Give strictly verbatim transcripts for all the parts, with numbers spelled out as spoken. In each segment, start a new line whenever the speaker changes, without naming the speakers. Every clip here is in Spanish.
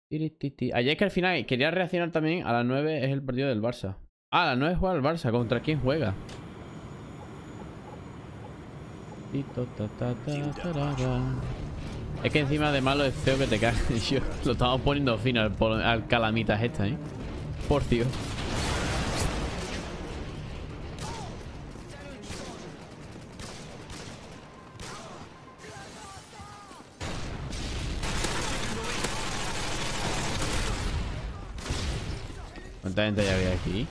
Ayer es que al final quería reaccionar también. A las nueve es el partido del Barça. Ah, a las nueve juega el Barça. ¿Contra quién juega? Es que encima de malo es feo que te caes. Yo lo estamos poniendo fino al, al calamitas esta, ¿eh? Por Dios. ¿Cuánta gente ya había aquí?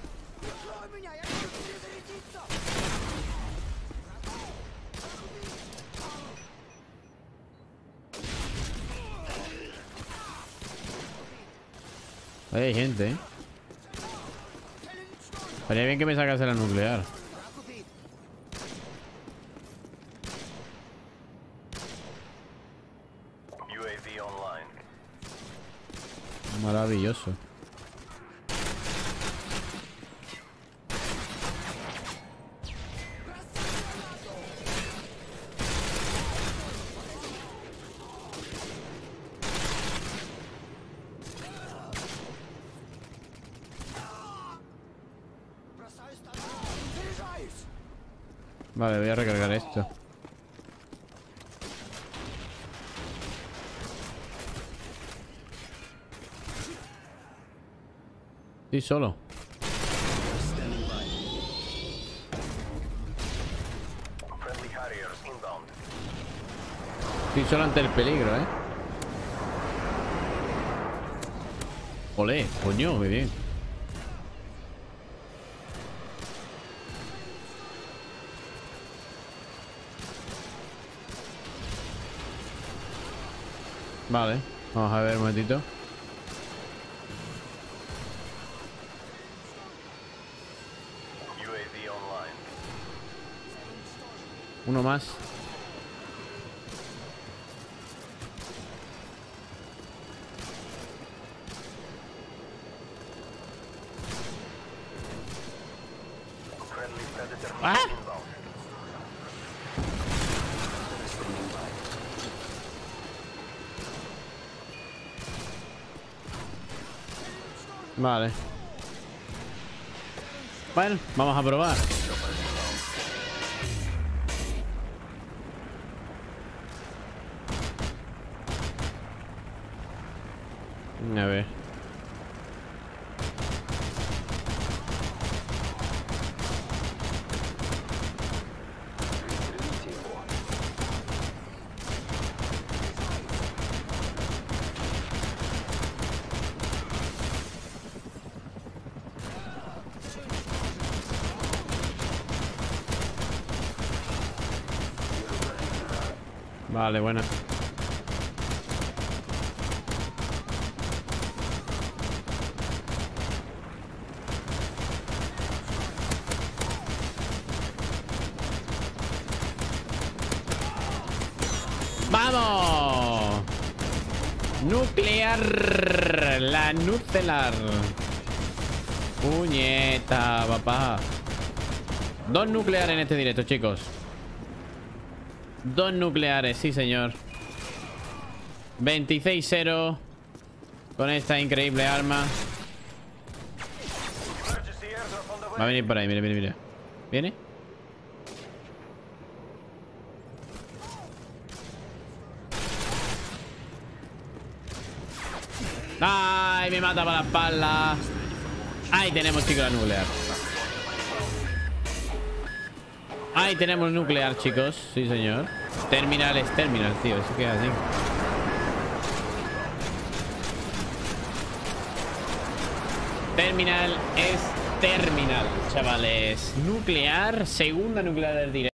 Ahí hay gente, ¿eh? Estaría bien que me sacase la nuclear. Maravilloso. Vale, voy a recargar esto. Sí, solo. Sí, solo ante el peligro, ¿eh? Olé, coño, muy bien. Vale, vamos a ver un momentito. Uno más. ¡Ah! Vale. Bueno, vamos a probar. A ver. Vale, bueno. ¡Vamos! Nuclear. La nuclear. Puñeta, papá. Dos nucleares en este directo, chicos. Dos nucleares, sí señor. veintiséis cero. Con esta increíble arma. Va a venir por ahí, mire, mire, mire. ¿Viene? ¡Ay! Me mata para la espalda. Ahí tenemos, chicos, la nuclear. Ahí tenemos el nuclear, chicos. Sí, señor. Terminal es terminal, tío. Eso queda así. Terminal es terminal, chavales. Nuclear. Segunda nuclear del directo.